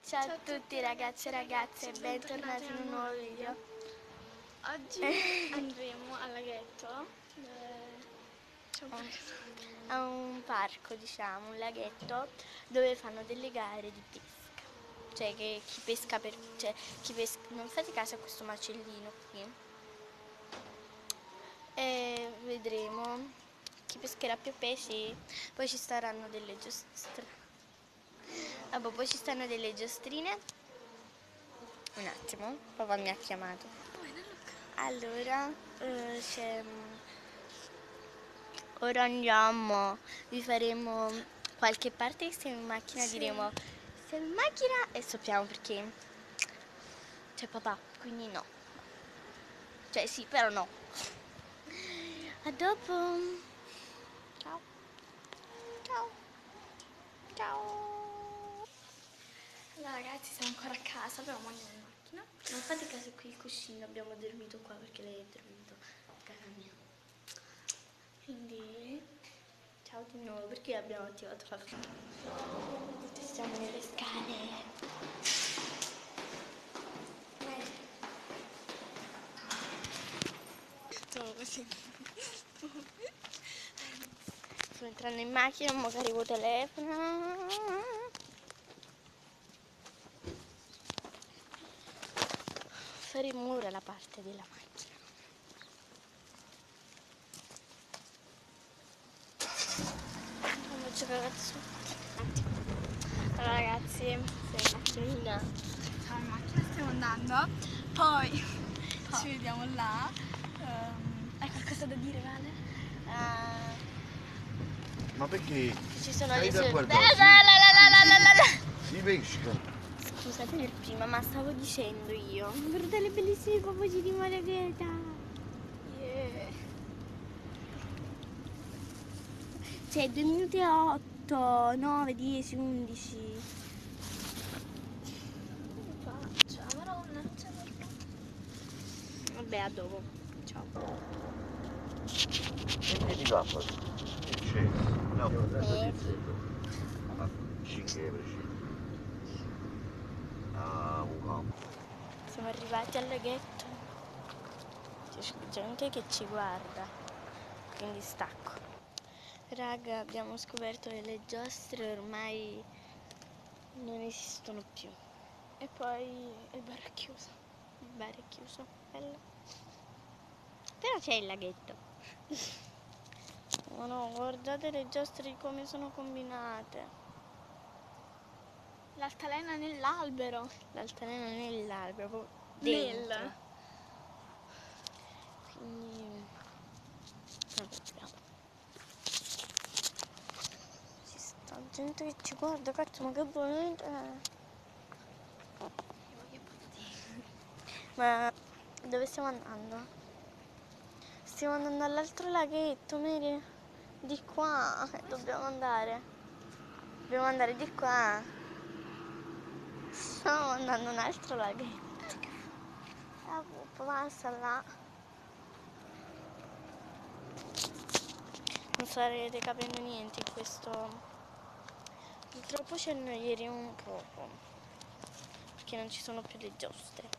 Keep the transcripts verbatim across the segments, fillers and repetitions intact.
Ciao a tutti ragazzi e ragazze, bentornati in un nuovo video. Oggi andremo al laghetto, c'è un parco. A un parco, diciamo, un laghetto dove fanno delle gare di pesca. Cioè che chi pesca per. Cioè chi pesca. Non fate caso a questo macellino qui. E vedremo chi pescherà più pesci. Poi ci saranno delle giostre. Vabbè, poi ci stanno delle giostrine. Un attimo, papà mi ha chiamato. Allora, eh, c'è. Ora andiamo, vi faremo qualche parte che stiamo in macchina, Sì. diremo siamo in macchina e stoppiamo perché c'è papà, quindi no. Cioè sì, però no. A dopo. Ciao. Ciao. Ciao. Allora ragazzi, siamo ancora a casa, abbiamo mangiato in macchina. Non fate caso qui il cuscino, abbiamo dormito qua perché lei è dormito a casa mia. Quindi ciao di nuovo perché abbiamo attivato la finestra. Siamo nelle scale. Sono così. Sto entrando in macchina, mo carico telefono. Faremo ora la parte della macchina. Non faccio cagazzo. Allora ragazzi, Sei in macchinina. siamo in macchina, stiamo andando. Poi ci vediamo là. Um, hai qualcosa da dire, Vale? Uh, Ma perché? ci sono Stai le da sue. guardare, si pesca. Scusate per prima, ma stavo dicendo io. Guardate le bellissime papugine di Margherita. Yeah. Cioè, due minuti e otto, nove, dieci, undici. Faccia, maronna, non c'è nulla. Vabbè, a dopo. Ciao. E di là poi. Che c'è? No, Eh. cinque euro. Ah, un campo. Siamo arrivati al laghetto. C'è gente che ci guarda. Quindi stacco. Raga, abbiamo scoperto che le giostre ormai non esistono più. E poi il bar è chiuso. Il bar è chiuso. Bello. Però c'è il laghetto. Oh no, guardate le giostre come sono combinate. L'altalena nell'albero. L'altalena nell'albero, proprio Nel. dentro. Quindi non vediamo. Ci sta gente che ci guarda, cazzo, ma che volete? Ma dove stiamo andando? Stiamo andando all'altro laghetto, Mary. Di qua, eh, dobbiamo andare. Dobbiamo andare di qua. Stiamo andando a un altro laghetto. Ah, passa là. Non starete capendo niente in questo. Purtroppo ci annoieremo un poco. Perché non ci sono più le giostre.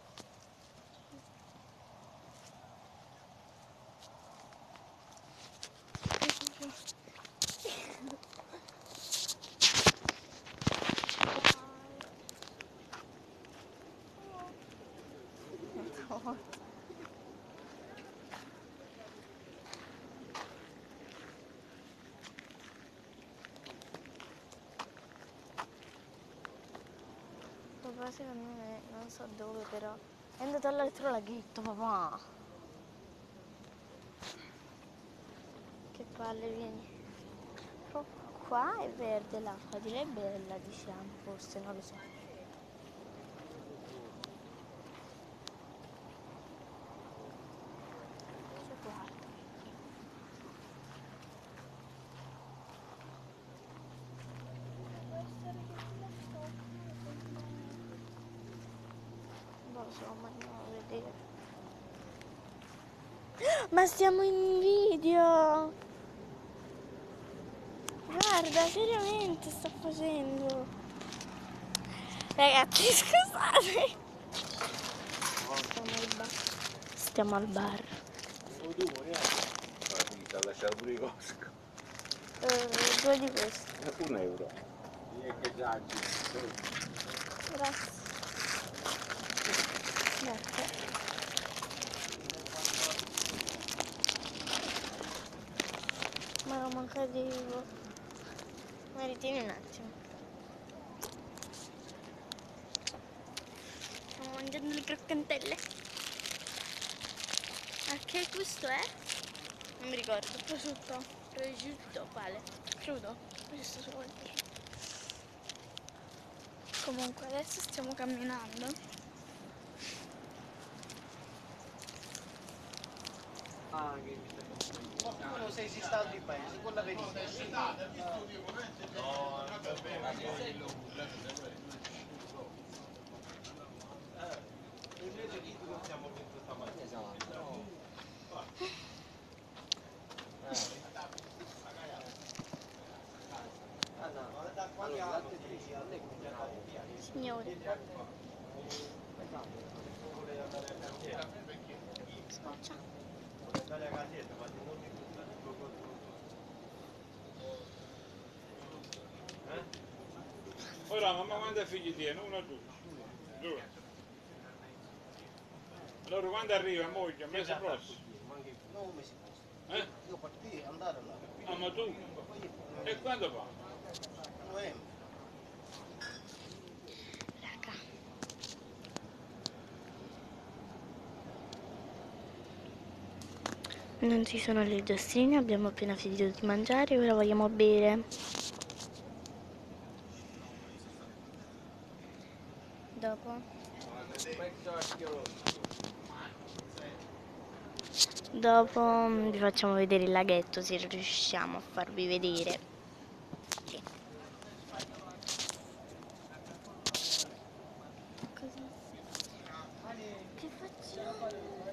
Papà secondo me, non so dove però, è andato all'altro laghetto, papà. Che palle, vieni. Però qua è verde l'acqua, direi bella, diciamo, forse, non lo so. C'è qua. Non lo so, ma andiamo a vedere. Ma stiamo in video! Guarda, seriamente sta facendo. Ragazzi, scusate. Stiamo al bar. Stiamo al bar. Sta lasciare pure i Costco. Eh, due di questi. Un euro. Grazie. Grazie. Ma non manca di... Ma ritieni un attimo. Stiamo mangiando le croccantelle. Ma che gusto è? Non mi ricordo. Prosciutto. Prosciutto, quale? Crudo? Questo solo il prosciutto. Comunque adesso stiamo camminando. Ah, che mi stai qualcuno sei si sta di paese, con la verità. Invece di non siamo visto stamattina. Esatto. Allora, Signore. Scoccia. Ora mamma quanti figli tiene? Uno o due? Due. Allora quando arriva moglie? Il mese prossimo? No, un mese prossimo. Eh? Io partì andare là. Ah ma tu? E quando va? Novembre. Raga. Non ci sono le giostrine, abbiamo appena finito di mangiare, ora vogliamo bere. Dopo? Dopo mm, vi facciamo vedere il laghetto se riusciamo a farvi vedere. Sì. Cosa? Che facciamo?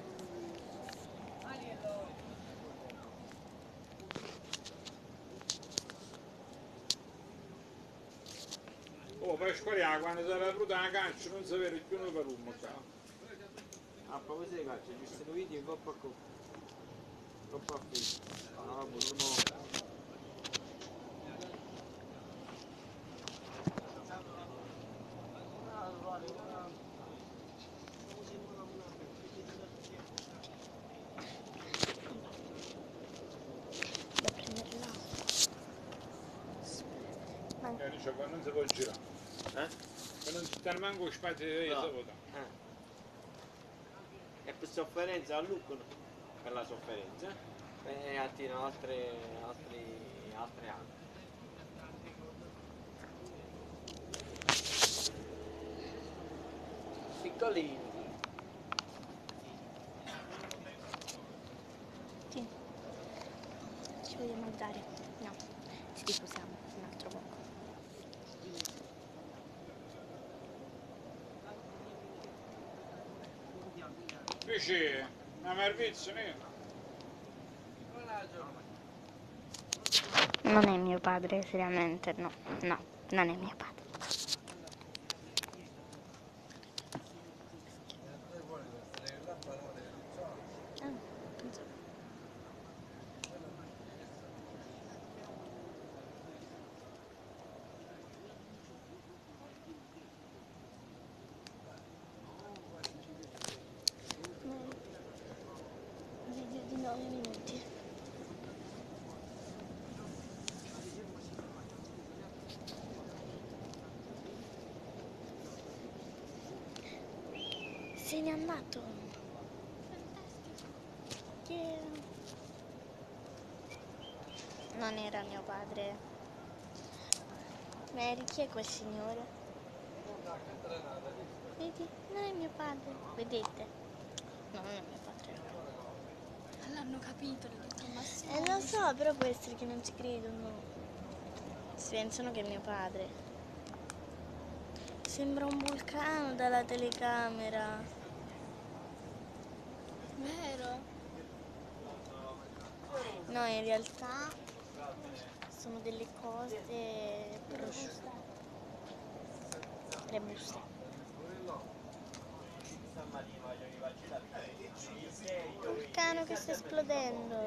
Oh, per squariare quando sarà venuta la cancia non sapere più noi per un qua. A proposito di calcio, ci sono video in Coppa Cup. Coppa Cup. No, vogliamo... Da prendere là. Eh, dice qua non si può girare. Eh? E non ci stanno manco spazio di No. no. Eh. E per sofferenza a Lucco, per la sofferenza, e attirano altre, altri, altre anni. Piccolini. Sì. Ci vogliamo andare? No. Ci riposiamo un altro poco. Invece una mervizia nera. Non è mio padre, seriamente, no. No, non è mio padre. Ah, pensavo. Video di nove minuti. Se n'è andato. Yeah. Non era mio padre. Mary, chi è quel signore? Vedi? Non è mio padre. Vedete? No, non è mio padre. L'hanno capito, l'ho detto Massimo. Eh, lo so, però può essere che non ci credono. Si pensano che è mio padre. Sembra un vulcano dalla telecamera. Vero? No, in realtà sono delle cose prosciutte. tre buste. Vulcano che sta esplodendo.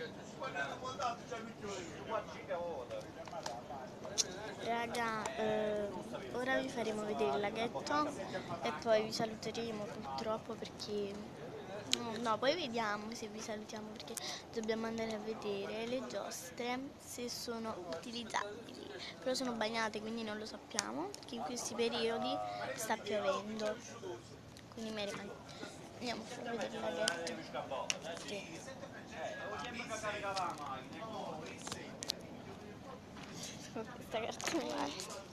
Raga, eh, ora vi faremo vedere il laghetto e poi vi saluteremo purtroppo perché... No, no, poi vediamo se vi salutiamo perché dobbiamo andare a vedere le giostre se sono utilizzabili. Però sono bagnate quindi non lo sappiamo perché in questi periodi sta piovendo. Quindi mi rimane... Andiamo a far vedere il laghetto. Sì. Questa cartolina.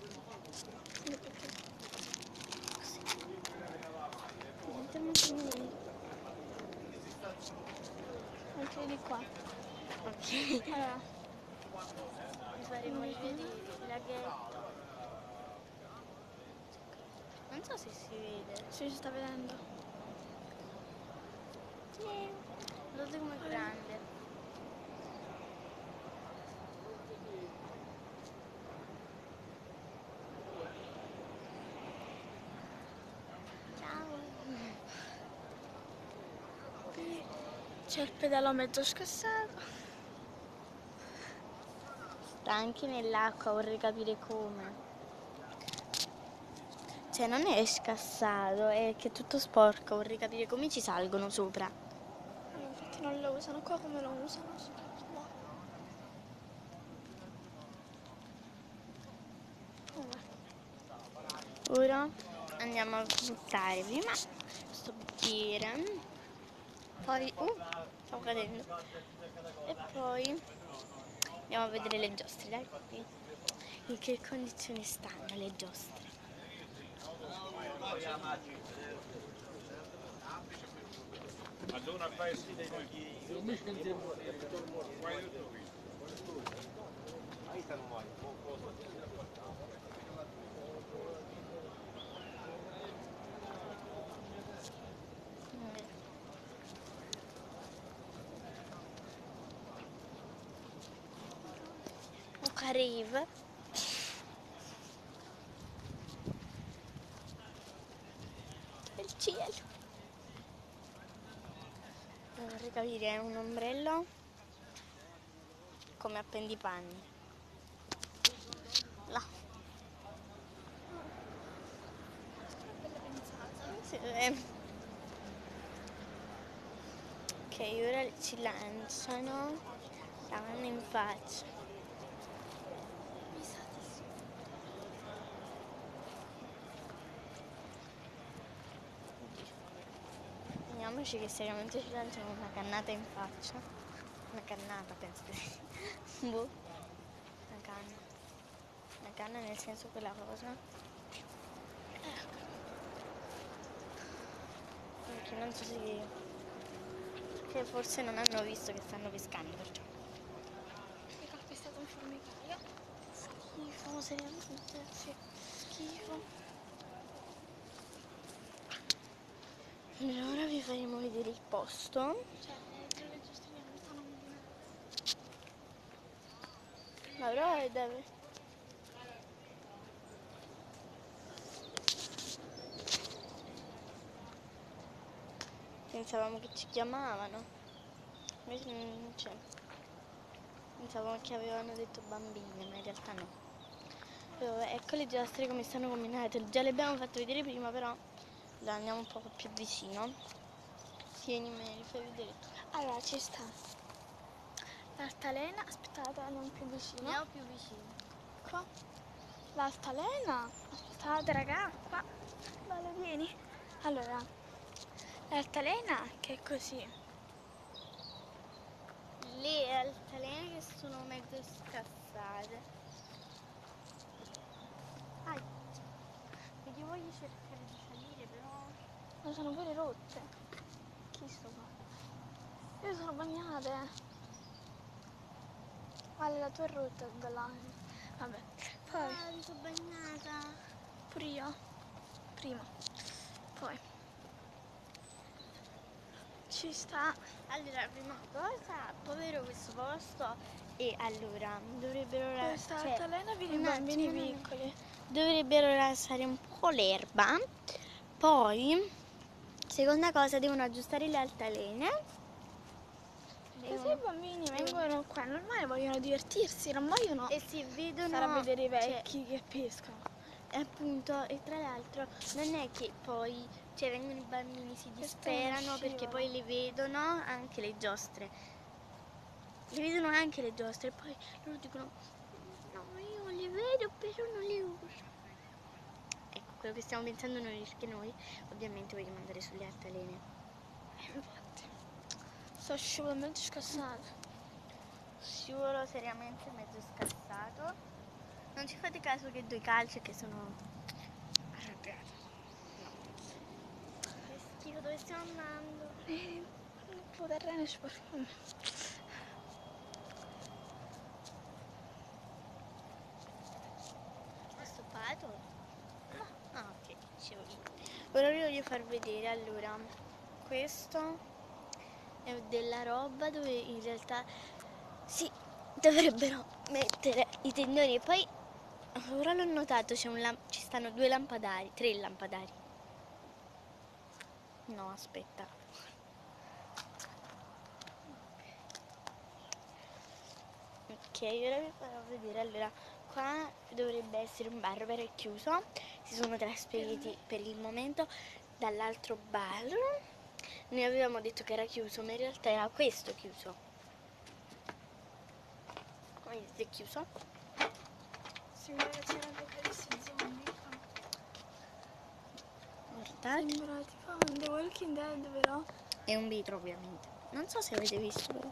Anche di qua. Ok. Allora, Vi faremo rivedere il laghetto. Non so se si vede. sì, si sta vedendo. Sì. Guardate com'è grande. Ciao. C'è il pedalo mezzo scassato. Sta anche nell'acqua, vorrei capire come. Cioè non è scassato, è che è tutto sporco, vorrei capire come ci salgono sopra. Allora, infatti non lo usano qua come lo usano. No. Vabbè. Ora andiamo a buttare prima questo bicchiere, poi uh, stavo cadendo, e poi andiamo a vedere le giostre, dai, qui. In che condizioni stanno le giostre? Allora fai sì dei Buca Rave. Il cielo. Vorrei capire, è un ombrello come appendipanni. Là. Sì, eh. Ok, ora ci lanciano la mano in faccia. Vediamoci che seriamente ci lanciano una cannata in faccia. Una cannata, penso di sì. Boh. Una canna. Una canna nel senso quella cosa. Perché non so se... Che forse non hanno visto che stanno pescando, perciò. Ho calpestato un formicaio. Schifo, seriamente. Sì, schifo. Allora, ora vi faremo vedere il posto. Cioè, le giustrine non stanno bene. Ma però è dove? Pensavamo che ci chiamavano. Invece non c'è. Pensavamo che avevano detto bambine, ma in realtà no. Poi, vabbè, ecco le giostre come stanno combinate. Già le abbiamo fatte vedere prima, però le andiamo un po' più vicino. Tieni me, li fai vedere tu. Allora, ci sta l'altalena. Aspettate, andiamo più vicino. Andiamo più vicino. Qua. L'altalena. Aspettate, raga. Qua. Vale, vieni. Allora, l'altalena che è così. Le altalene che sono mezzo scassate. Ah, perché voglio cercare di salire, però... Ma sono pure rotte. Chi sto qua? Io sono bagnate. Vale, la tua è rotta da là. Vabbè. Poi, Ah, mi sono bagnata. pure io. Prima. Poi. Ci sta. Allora, prima cosa, povero questo posto. E allora, dovrebbero... Questa cioè, altalena viene i un bambini attimo, no, no. piccoli. dovrebbero lasciare un po' l'erba. Poi, seconda cosa, devono aggiustare le altalene. Così i Devono- bambini vengono qua, è normale, vogliono divertirsi, non vogliono E si vedono... stare a vedere i cioè, vecchi che pescano. E appunto, e tra l'altro non è che poi, cioè, vengono i bambini, si Questa è una disperano perché scivola. poi le vedono anche le giostre. Le vedono anche le giostre e poi loro dicono no, io le vedo però non le uso. Ecco, quello che stiamo pensando noi, perché noi ovviamente vogliamo andare sulle altalene. Infatti, sto scivolando scassato. Scivolo seriamente mezzo scassato. Non ci fate caso che do i calci che sono arrabbiata. Che schifo, dove stiamo andando? E un po' terreno sporco. Ho stoppato? No. Ah, ok, dicevo io. Ora vi voglio far vedere, allora, questo è della roba dove in realtà si dovrebbero mettere i tendoni e poi ora l'ho notato, c'è un lamp- ci stanno due lampadari, tre lampadari. No, aspetta. Ok, ora vi farò vedere, allora, qua dovrebbe essere un bar però è chiuso, si sono trasferiti per il momento dall'altro bar. Noi avevamo detto che era chiuso, ma in realtà era questo chiuso. Come vedete è chiuso? Sembra che c'erano apocalissi zombie qua. Guardate. Sembra tipo The Walking Dead, vero? È un vetro ovviamente. Non so se avete visto però.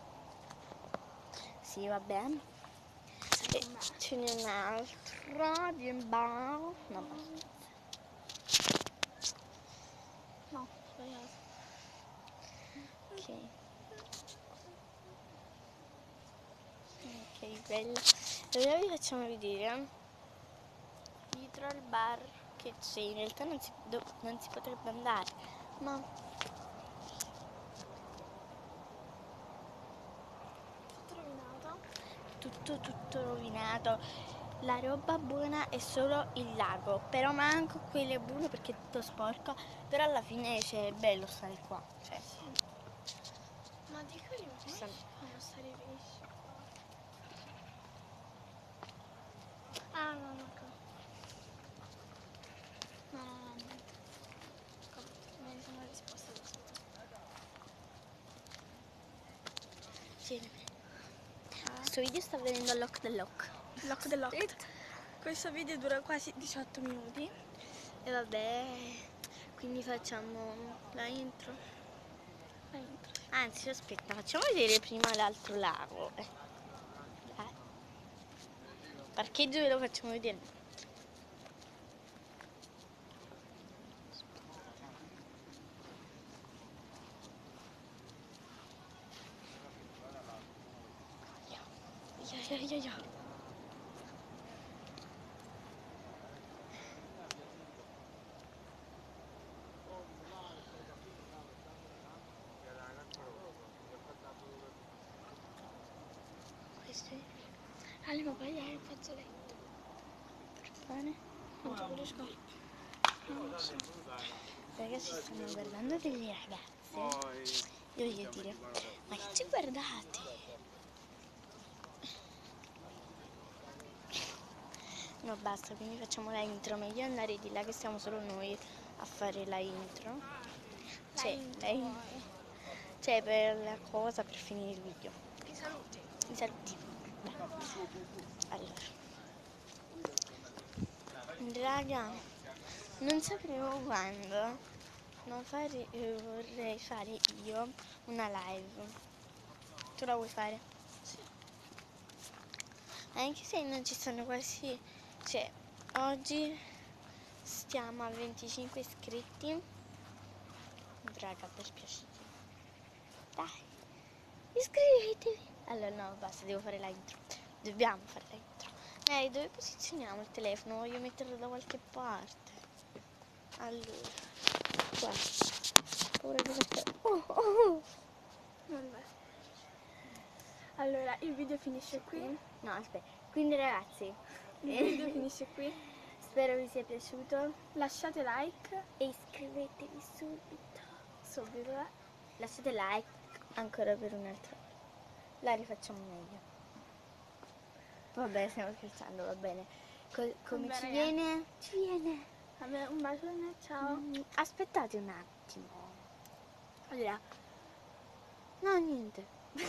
Sì, va bene. E ce n'è un altro di un bar. No, basta. No, sbagliato. Ok. Ok, bella. Allora vi facciamo vedere dietro al bar che c'è. In realtà non si, do- non si potrebbe andare, ma Tutto rovinato. tutto tutto rovinato. La roba buona è solo il lago, però manco quello è buono perché è tutto sporco, però alla fine cioè, è bello stare qua. Cioè, Ma di quelli come Ci stanno- si fanno a stare i pesci qua? Ah, no, no, ecco. No, no, no, niente. Capito, me ne sono risposta da sola. sì. Questo video sta venendo all'oc dell'oc. Lock the lock. Questo video dura quasi diciotto minuti. E vabbè, quindi facciamo la intro. La intro. Anzi, aspetta, facciamo vedere prima l'altro lago. Eh. Dai. Parcheggio ve lo facciamo vedere. Ya, ya, ya, ya. Questo è Ali, ma poi hai un fazzoletto. per fare. Non trovo le scarpe. Non lo so. Ragazzi, stanno guardando delle ragazze. Io voglio dire, ma che ci guardate? No, basta, quindi facciamo la intro. Meglio andare di là che siamo solo noi a fare la intro. La Cioè, intro. la in- cioè per la cosa, per finire il video. I saluti. I saluti. Beh. Allora. Raga, non sapevo quando non fare, eh, vorrei fare io una live. Tu la vuoi fare? Sì. Anche se non ci sono quasi, cioè oggi stiamo a venticinque iscritti. Raga, per piacere. Dai, iscrivetevi. Allora no, basta, devo fare la intro. Dobbiamo fare la intro. Ehi, dove posizioniamo il telefono? Voglio metterlo da qualche parte. Allora, qua. Paura di mettere. Oh, oh, oh. Vabbè. Allora, il video finisce qui. No, aspetta. Quindi ragazzi, Il video finisce qui. Spero vi sia piaciuto Lasciate like e iscrivetevi subito. subito. eh. Lasciate like ancora per un'altra. La rifacciamo meglio. Vabbè, stiamo scherzando, va bene. Co- come Vabbè, ci ragazzi. viene? Ci viene. Vabbè, un bacione, ciao. Mm, aspettate un attimo. Allora, no, niente.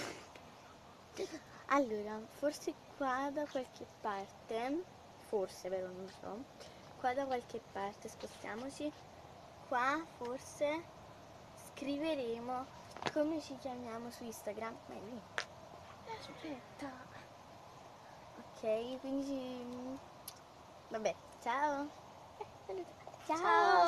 Allora, forse qua da qualche parte, forse, vero, non so, qua da qualche parte, spostiamoci, qua forse scriveremo come ci chiamiamo su Instagram. Ma è lì. Aspetta. Ok, quindi, vabbè, ciao. Ciao. Ciao.